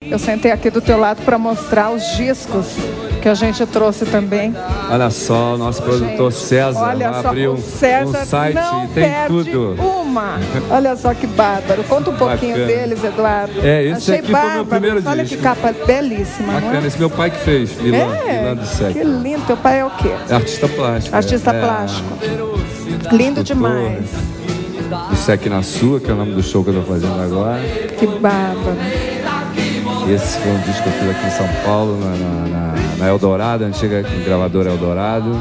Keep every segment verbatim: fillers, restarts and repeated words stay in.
Eu sentei aqui do teu lado para mostrar os discos que a gente trouxe também. Olha só, o nosso produtor gente, César olha só, abriu César um site não e tem perde tudo. Uma. Olha só que bárbaro. Conta um pouquinho Bacana. deles, Eduardo. É, esse Achei aqui bárbaro. foi o meu primeiro Olha disco. que capa belíssima, Bacana, não é? esse meu pai que fez, Milan, É, Milan do Sec. que lindo. Teu pai é o quê? É artista plástico. Artista é, plástico. Lindo Escultor, demais. Do Sec na Sua, que é o nome do show que eu tô fazendo agora. Que bárbaro. Esse foi um disco que eu fiz aqui em São Paulo, na, na, na, na Eldorado, a antiga gravadora Eldorado.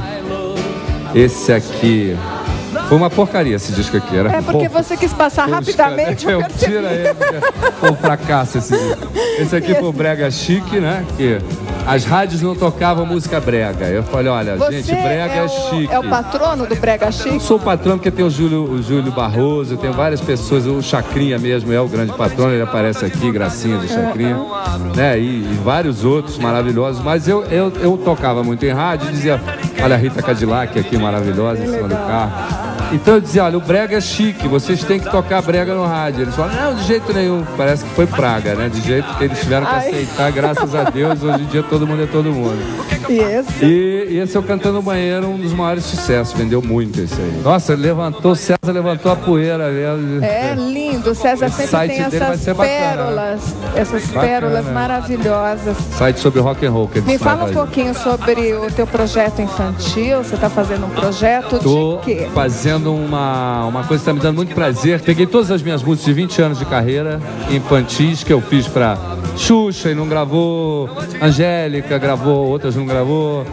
Esse aqui foi uma porcaria, esse disco aqui. Era é porque bom. você quis passar Foi rapidamente. Eu tira ele, foi um fracasso esse disco. Esse aqui foi o Brega Chique, né? Que as rádios não tocavam música brega. Eu falei, olha, você gente, brega é, é o, chique. É o patrono do Brega Chique? Eu sou o patrono porque tem o Júlio, o Júlio Barroso, tem várias pessoas, o Chacrinha mesmo é o grande patrono, ele aparece aqui, Gracinha de Chacrinha, né? E, e vários outros maravilhosos, mas eu, eu, eu tocava muito em rádio e dizia, olha a Rita Cadillac aqui, maravilhosa, em cima do carro. Então eu dizia, olha, o brega é chique, vocês têm que tocar brega no rádio. Eles falaram, não, de jeito nenhum. Parece que foi praga, né? De jeito que eles tiveram que Ai. aceitar, graças a Deus, hoje em dia todo mundo é todo mundo. E esse? E, e esse é o Cantando no Banheiro, um dos maiores sucessos, vendeu muito esse aí. Nossa, levantou, o César levantou a poeira mesmo. É lindo, o César Esse sempre site tem dele vai essas ser bacana, pérolas, essas Bacana. pérolas maravilhosas. Site sobre rock and roll que eles Me fala um fazem. pouquinho sobre o teu projeto infantil. Você está fazendo um projeto Tô de quê? fazendo uma, uma coisa que está me dando muito prazer. Peguei todas as minhas músicas de vinte anos de carreira infantis que eu fiz para Xuxa e não gravou, Angélica gravou, outras não gravou,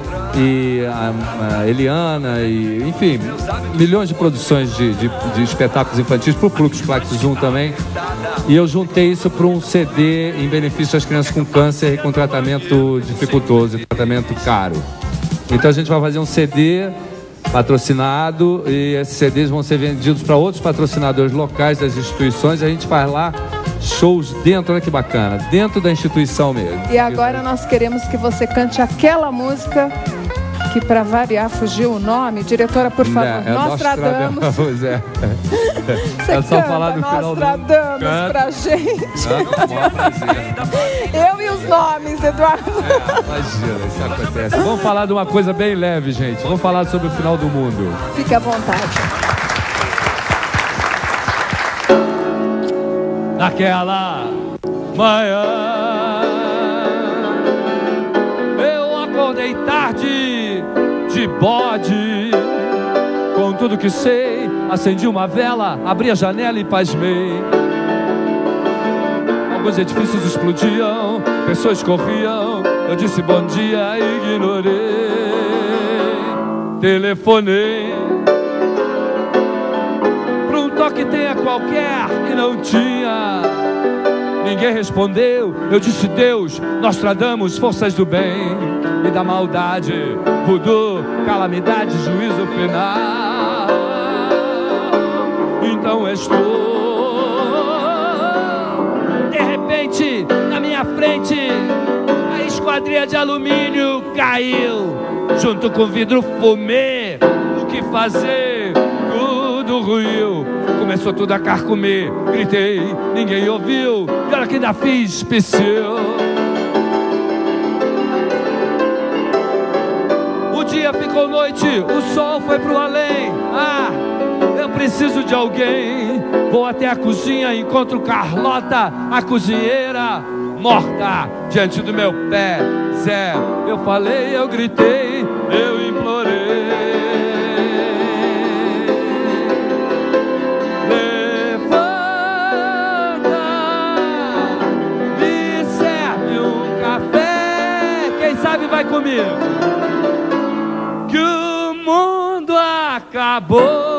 e a, a Eliana, e, enfim, milhões de produções de, de, de espetáculos infantis para o Flux Flax Zoom também. E eu juntei isso para um C D em benefício às crianças com câncer e com tratamento dificultoso, tratamento caro. Então a gente vai fazer um C D patrocinado e esses C Ds vão ser vendidos para outros patrocinadores locais das instituições. A gente faz lá shows dentro, olha que bacana, dentro da instituição mesmo. E agora nós queremos que você cante aquela música que, para variar, fugiu o nome. Diretora, por favor, É, é Nostradamus. Nostradamus, é. Você É só canta falar do final do... Nostradamus Canta. pra gente. Ah, com o maior prazer. Eu e os nomes, Eduardo. É, imagina, isso acontece. Vamos falar de uma coisa bem leve, gente. Vamos falar sobre o final do mundo. Fique à vontade. Naquela manhã eu acordei tarde de bode. Com tudo que sei, acendi uma vela, abri a janela e pasmei. Alguns edifícios explodiam, pessoas corriam. Eu disse bom dia e ignorei. Telefonei pra um toque tenha qualquer e não tinha. Ninguém respondeu. Eu disse Deus, Nostradamus, forças do bem e da maldade, voodoo, calamidade, juízo final. Então estou, de repente, na minha frente, a esquadrilha de alumínio caiu, junto com vidro fumê. O que fazer? Tudo ruiu. Começou tudo a carcomer. Gritei, ninguém ouviu. E olha que ainda fiz psiu. O dia ficou noite, o sol foi pro além. Ah, eu preciso de alguém. Vou até a cozinha, encontro Carlota, a cozinheira, morta diante do meu pé. Zé, eu falei, eu gritei, eu implorei. Levanta, me serve um café. Quem sabe vai comigo. Que o mundo acabou.